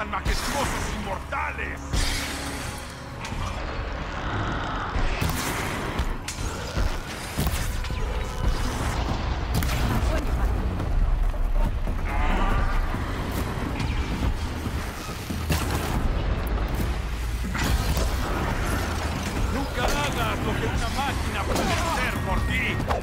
tan majestuosos y mortales. Nunca hagas lo que una máquina puede hacer por ti.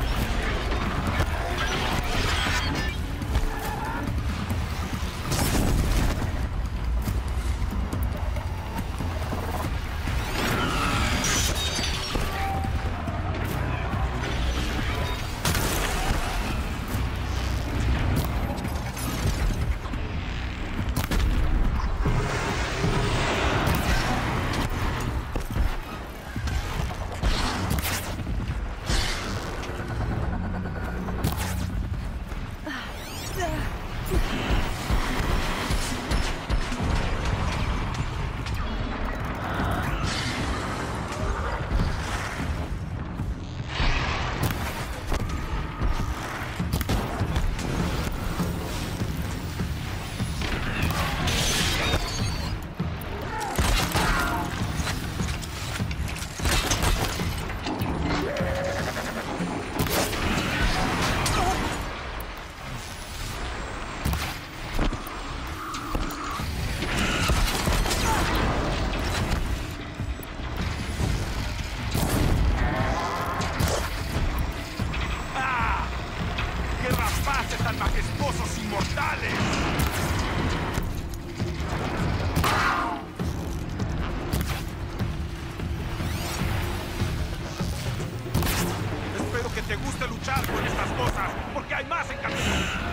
¡Tan majestuosos inmortales! Espero que te guste luchar con estas cosas, porque hay más en camino.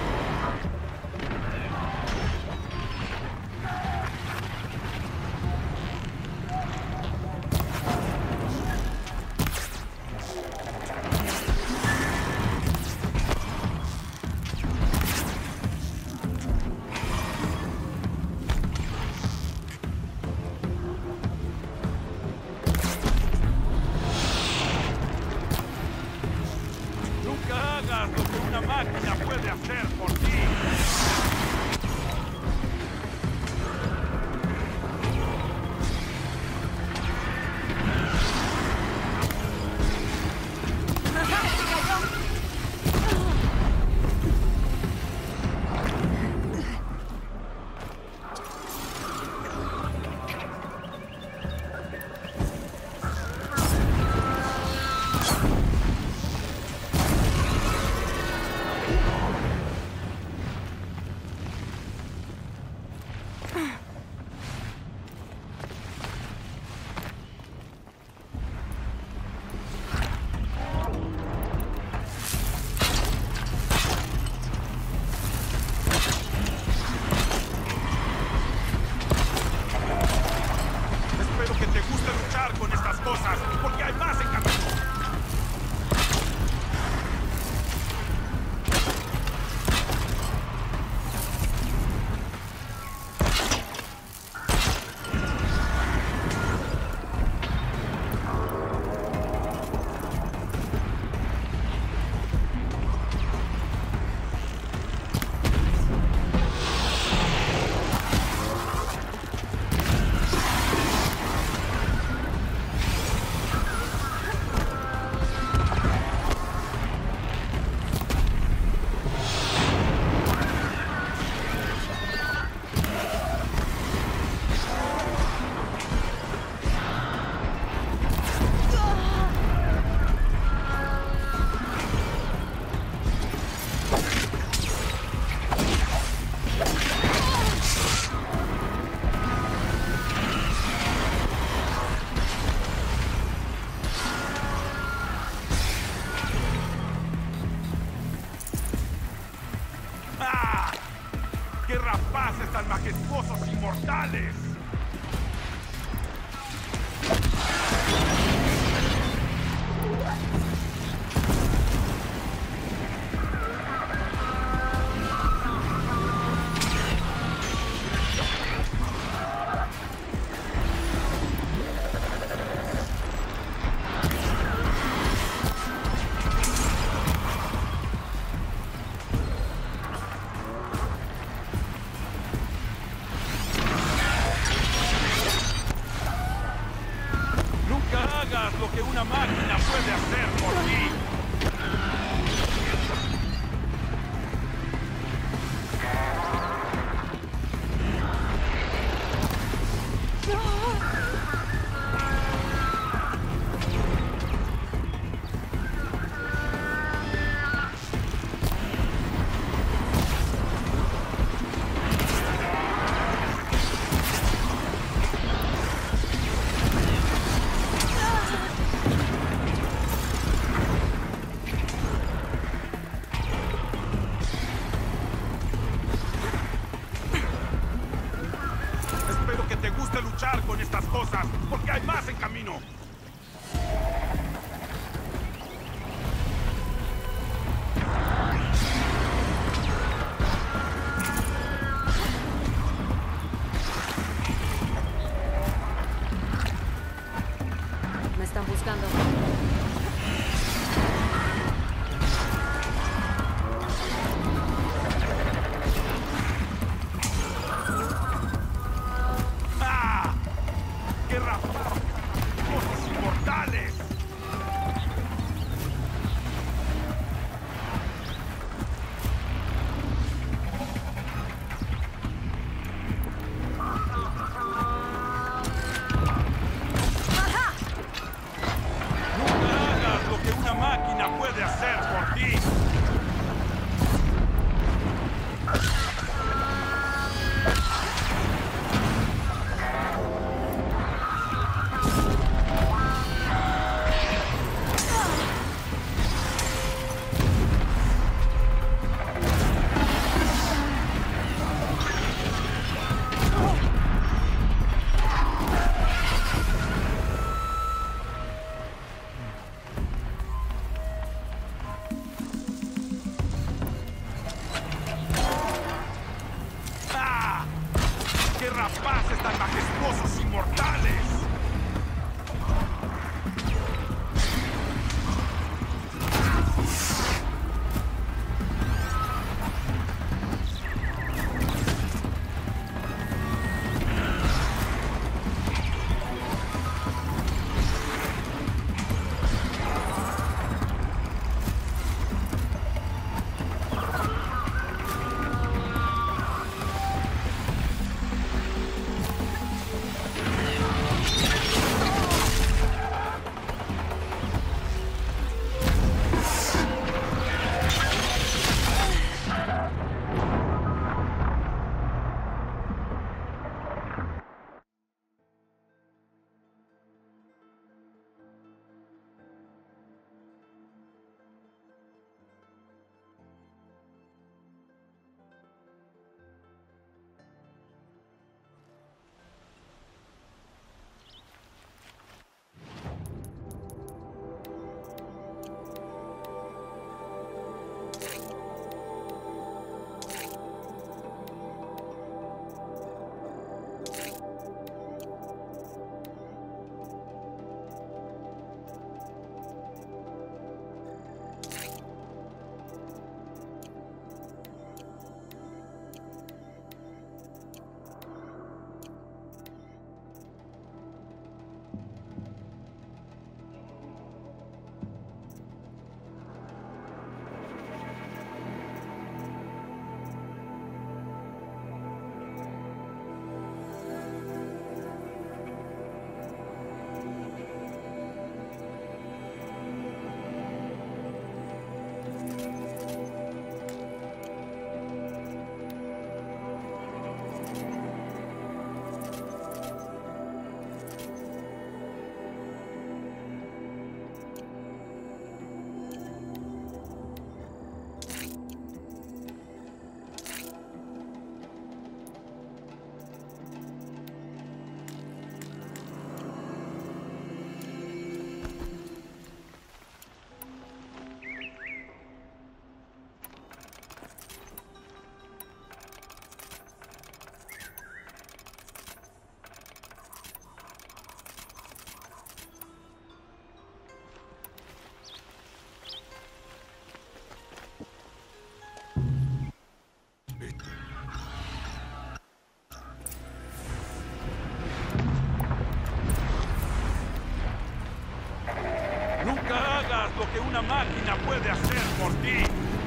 Hagas lo que una máquina puede hacer por ti. Porque hay más en camino. ¡Qué rapaces tan majestuosos y mortales! que una máquina puede hacer por ti. Espero que te guste luchar con estas cosas, porque hay más en camino. Me están buscando. ¡Ah! ¡Qué rapaz! ¡Cosas inmortales! Nunca hagas lo que una máquina puede hacer por ti. ¡Ah! ¡Qué rapaces tan majestuosos inmortales! una máquina puede hacer por ti.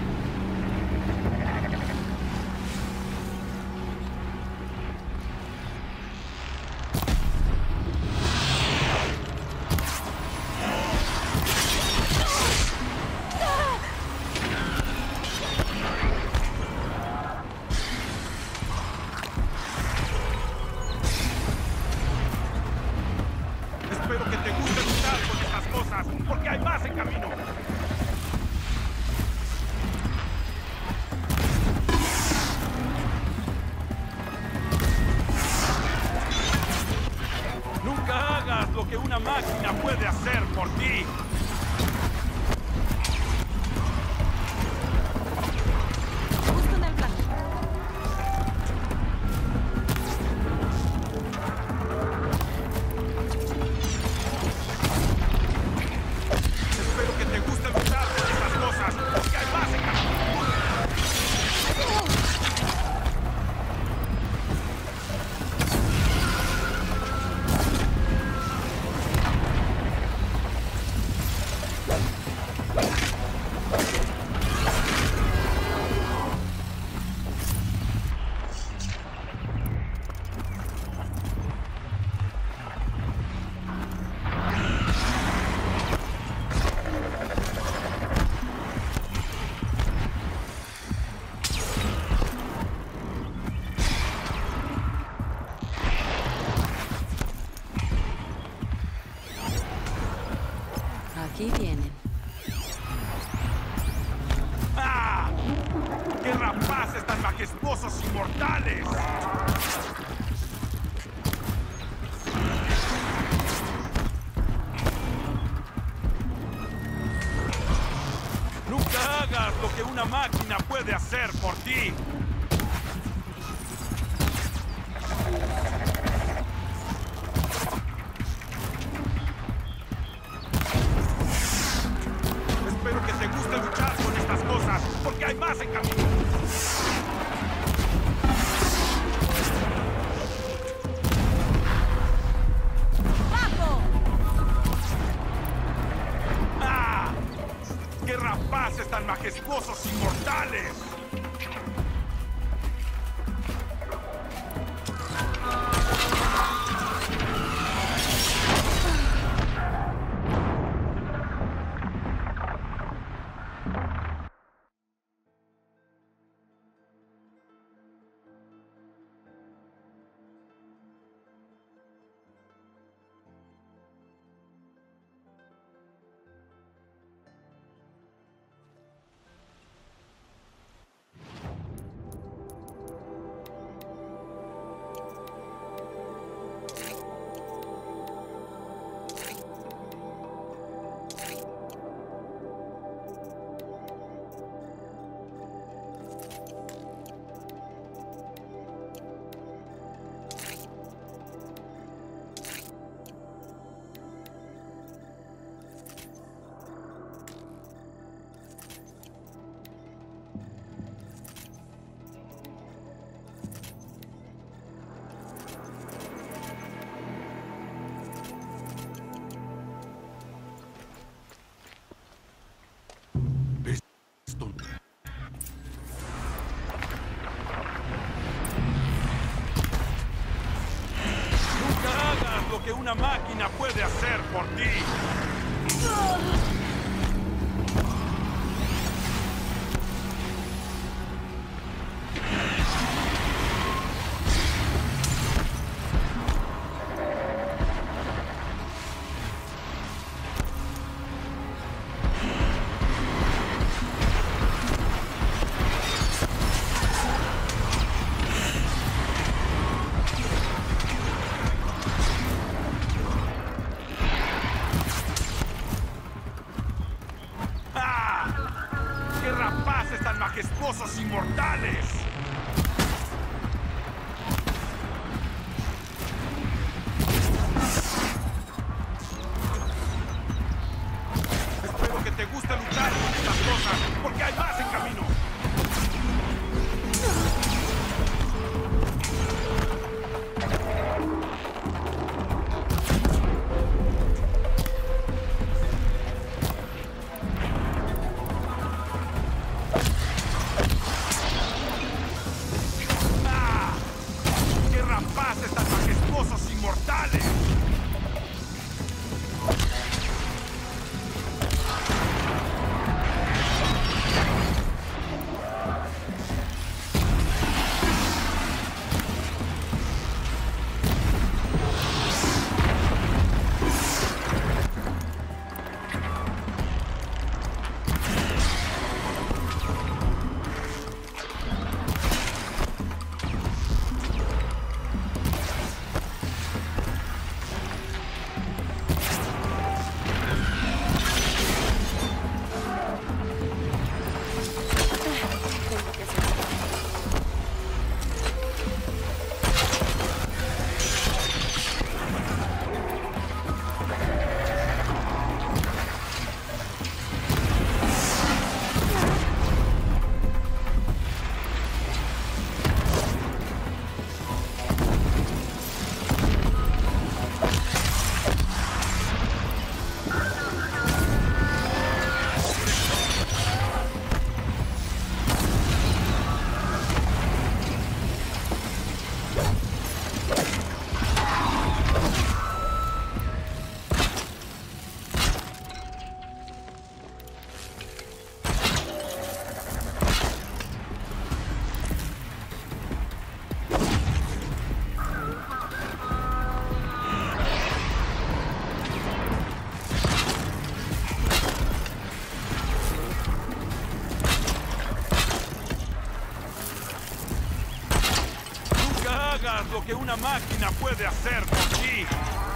Espero que te guste luchar con estas cosas, porque hay más en camino. Nunca hagas lo que una máquina puede hacer por ti. Justo en el plan. Espero que te guste luchar con estas cosas, porque hay más en camino. Aquí vienen. ¡Ah! ¡Qué rapaces tan majestuosos y mortales! Nunca hagas lo que una máquina puede hacer por ti. Espero que te guste luchar con estas cosas, porque hay más en camino. ¡Bajo! ¡Ah! ¡Qué rapaces tan majestuosos y mortales! Nunca hagas lo que una máquina puede hacer por ti. majestuosos inmortales. Espero que te guste luchar con estas cosas, porque hay más en camino. una máquina puede hacer por ti.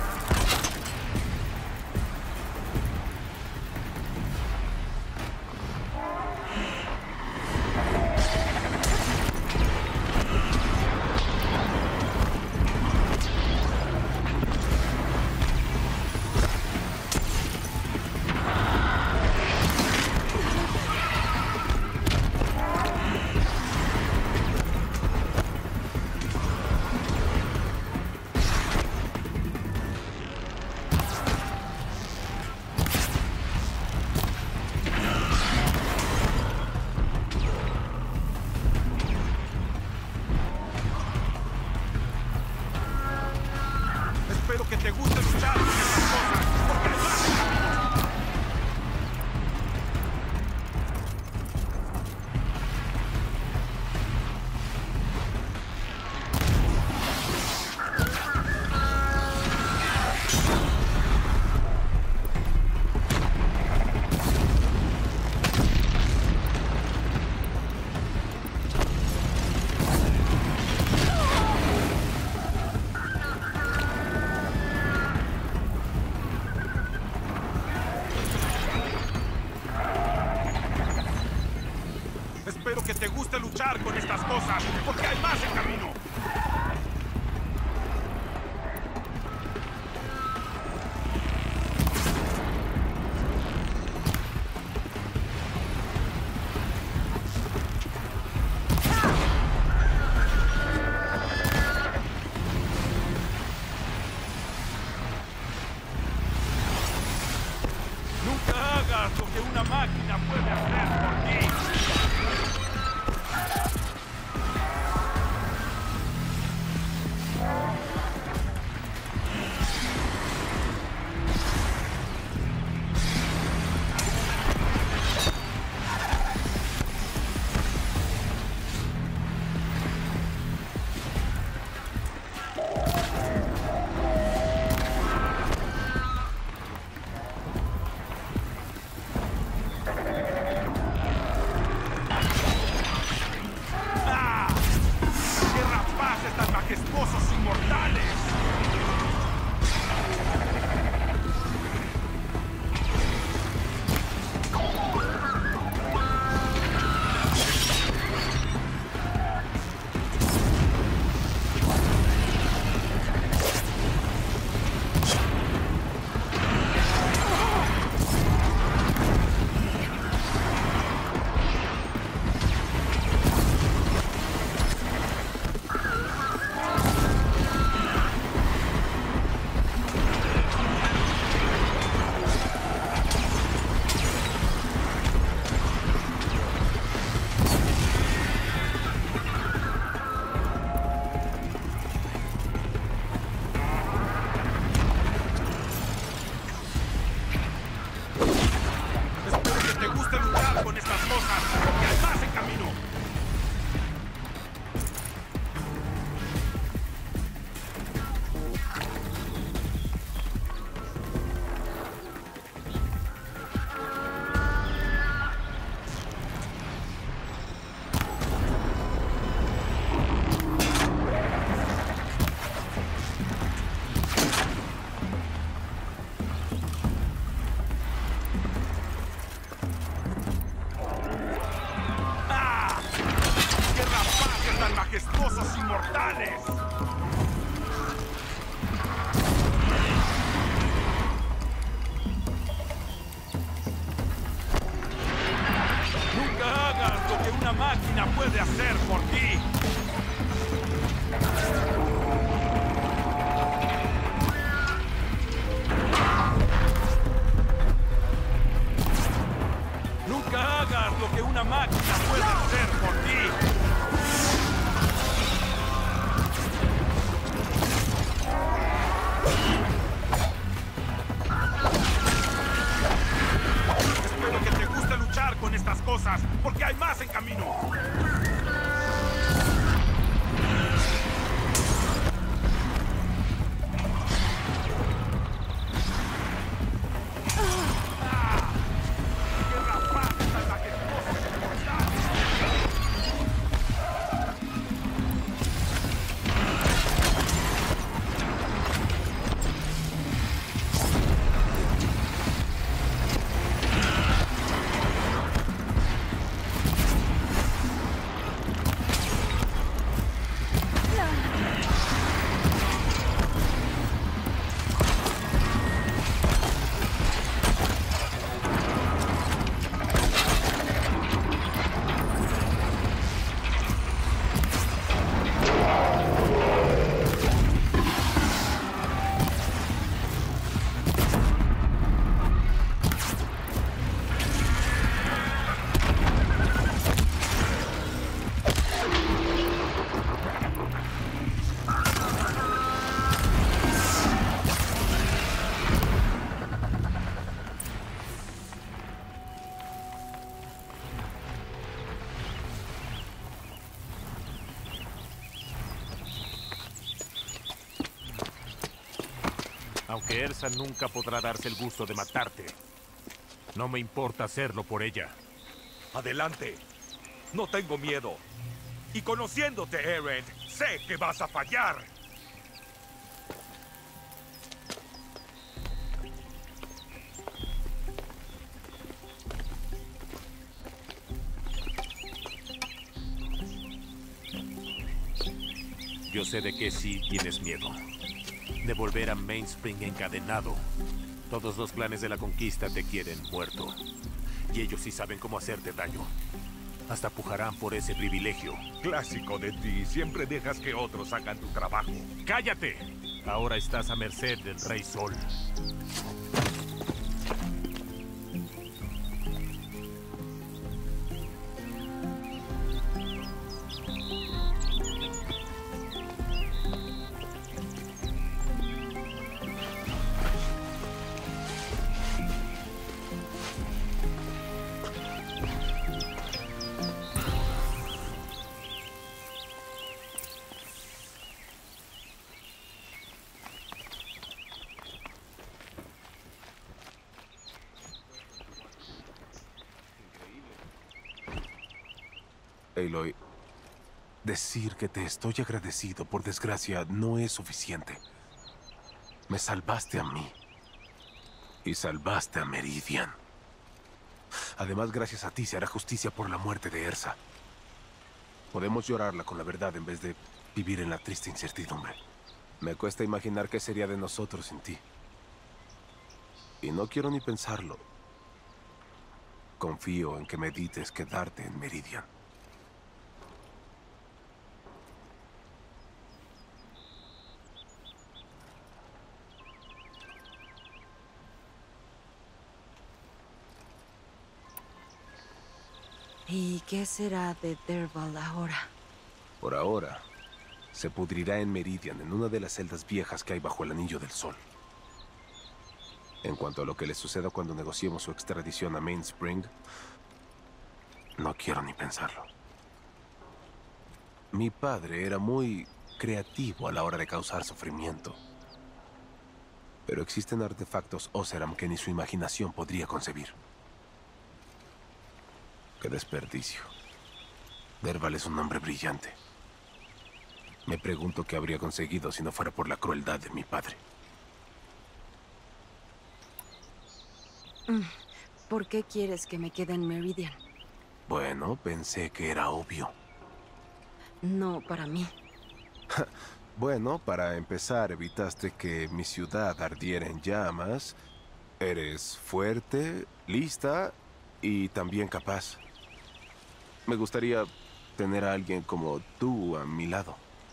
Espero que te guste luchar con estas cosas, porque hay más en camino. Espero que te guste luchar con estas cosas, porque hay más en camino. Nunca hagas lo que una máquina puede hacer por ti. ¡Majestuosos inmortales! Con estas cosas, porque hay más en camino. ¡Majestuosos inmortales! Nunca hagas lo que una máquina puede hacer por ti. Nunca hagas lo que una máquina puede hacer por ti. Espero que te guste luchar con estas cosas, porque hay más en camino. Aunque Ersa nunca podrá darse el gusto de matarte, no me importa hacerlo por ella. Adelante. No tengo miedo. Y conociéndote, Eren, sé que vas a fallar. Yo sé de qué sí tienes miedo. De volver a Mainspring encadenado. Todos los clanes de la conquista te quieren muerto. Y ellos sí saben cómo hacerte daño. Hasta pujarán por ese privilegio. Clásico de ti. Siempre dejas que otros hagan tu trabajo. ¡Cállate! Ahora estás a merced del Rey Sol. Aloy, decir que te estoy agradecido, por desgracia, no es suficiente. Me salvaste a mí. Y salvaste a Meridian. Además, gracias a ti se hará justicia por la muerte de Ersa. Podemos llorarla con la verdad en vez de vivir en la triste incertidumbre. Me cuesta imaginar qué sería de nosotros sin ti. Y no quiero ni pensarlo. Confío en que medites quedarte en Meridian. ¿Y qué será de Dervahl ahora? Por ahora, se pudrirá en Meridian, en una de las celdas viejas que hay bajo el Anillo del Sol. En cuanto a lo que le suceda cuando negociemos su extradición a Mainspring, no quiero ni pensarlo. Mi padre era muy creativo a la hora de causar sufrimiento. Pero existen artefactos Oseram que ni su imaginación podría concebir. ¡Qué desperdicio! Dervahl es un hombre brillante. Me pregunto qué habría conseguido si no fuera por la crueldad de mi padre. ¿Por qué quieres que me quede en Meridian? Bueno, pensé que era obvio. No para mí. Bueno, para empezar, evitaste que mi ciudad ardiera en llamas. Eres fuerte, lista y también capaz. Me gustaría tener a alguien como tú a mi lado.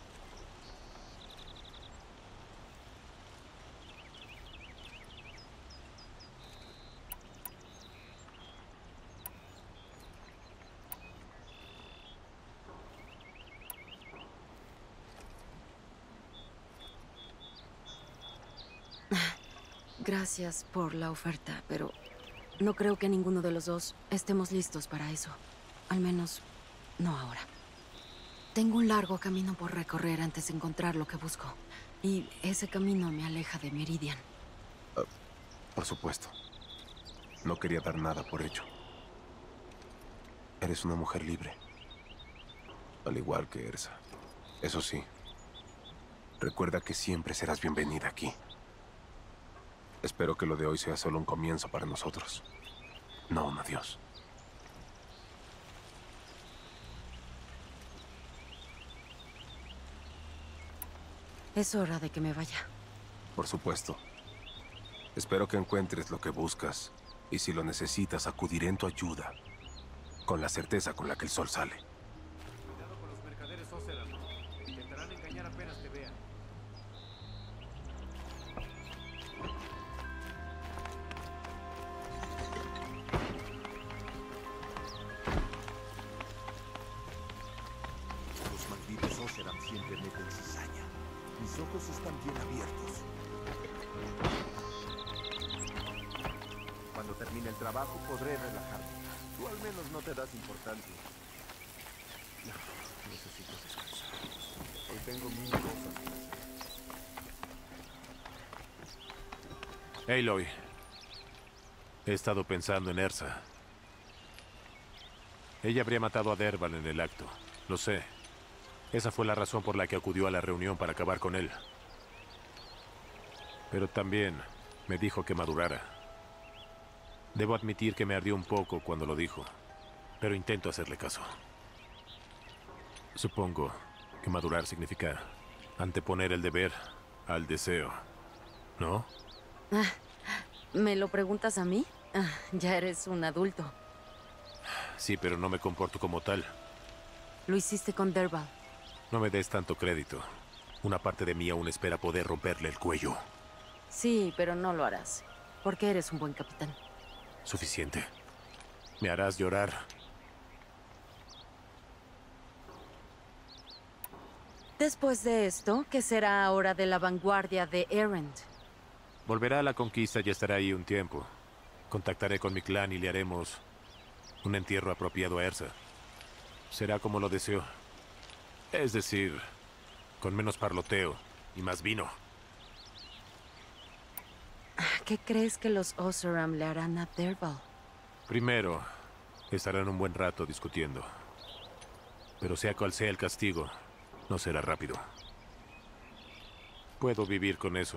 Gracias por la oferta, pero no creo que ninguno de los dos estemos listos para eso. Al menos, no ahora. Tengo un largo camino por recorrer antes de encontrar lo que busco. Y ese camino me aleja de Meridian. Por supuesto. No quería dar nada por hecho. Eres una mujer libre. Al igual que Ersa. Eso sí, recuerda que siempre serás bienvenida aquí. Espero que lo de hoy sea solo un comienzo para nosotros. No un adiós. Es hora de que me vaya. Por supuesto. Espero que encuentres lo que buscas. Y si lo necesitas, acudiré en tu ayuda. Con la certeza con la que el sol sale. Cuidado con los mercaderes Oseram. Intentarán engañar apenas te vean. Los malditos Oseram siempre meten cizaña. Mis ojos están bien abiertos. Cuando termine el trabajo podré relajarme. Tú al menos no te das importancia. Necesito descansar. Hoy tengo mil cosas que hacer. Aloy, he estado pensando en Ersa. Ella habría matado a Derval en el acto. Lo sé. Esa fue la razón por la que acudió a la reunión para acabar con él. Pero también me dijo que madurara. Debo admitir que me ardió un poco cuando lo dijo, pero intento hacerle caso. Supongo que madurar significa anteponer el deber al deseo, ¿no? ¿Me lo preguntas a mí? Ya eres un adulto. Sí, pero no me comporto como tal. Lo hiciste con Derval. No me des tanto crédito. Una parte de mí aún espera poder romperle el cuello. Sí, pero no lo harás. Porque eres un buen capitán. Suficiente. Me harás llorar. Después de esto, ¿qué será ahora de la vanguardia de Erend? Volverá a la conquista y estará ahí un tiempo. Contactaré con mi clan y le haremos un entierro apropiado a Ersa. Será como lo deseo. Es decir, con menos parloteo y más vino. ¿Qué crees que los Oseram le harán a Derval? Primero, estarán un buen rato discutiendo. Pero sea cual sea el castigo, no será rápido. Puedo vivir con eso.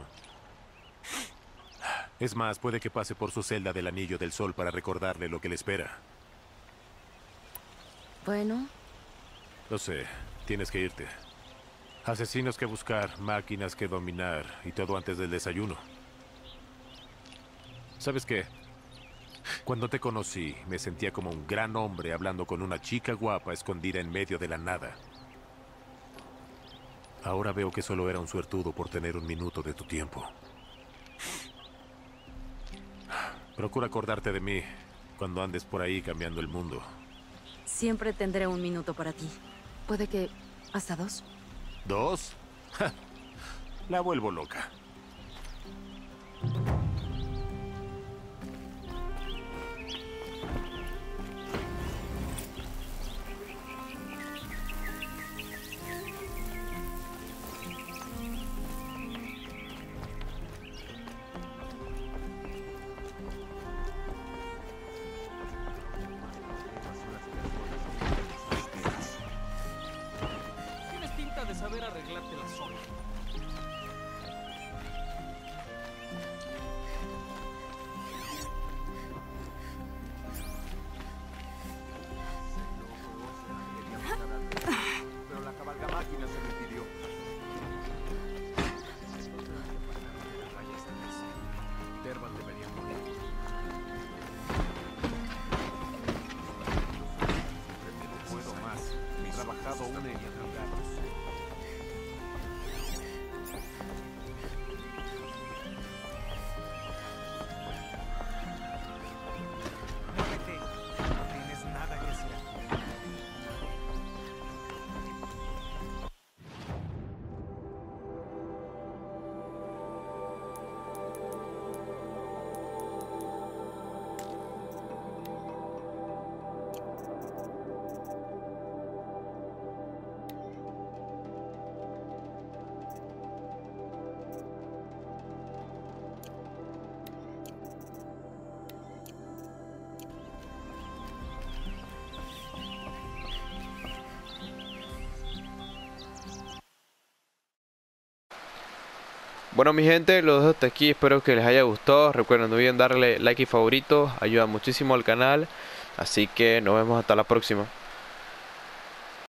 Es más, puede que pase por su celda del Anillo del Sol para recordarle lo que le espera. Bueno, Lo sé, tienes que irte. Asesinos que buscar, máquinas que dominar y todo antes del desayuno. ¿Sabes qué? Cuando te conocí, me sentía como un gran hombre hablando con una chica guapa escondida en medio de la nada. Ahora veo que solo era un suertudo por tener un minuto de tu tiempo. Procura acordarte de mí cuando andes por ahí cambiando el mundo. siempre tendré un minuto para ti. Puede que hasta 2. ¿2? Ja, la vuelvo loca. Tienes pinta de saber arreglarte la zona. Pero la cabalga máquina se me impidió. Derval debería morir. No puedo más. He trabajado una y otra vez. Muévete. No tienes nada que hacer. Bueno mi gente, los dejo hasta aquí, espero que les haya gustado. Recuerden, no olviden darle like y favorito, ayuda muchísimo al canal. Así que nos vemos hasta la próxima.